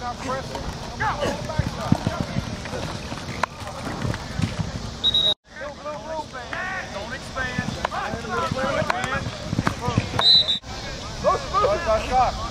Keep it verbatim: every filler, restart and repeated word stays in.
not pressing. Go! Backside. Blue, blue, blue, man. Don't expand. Go, go, go.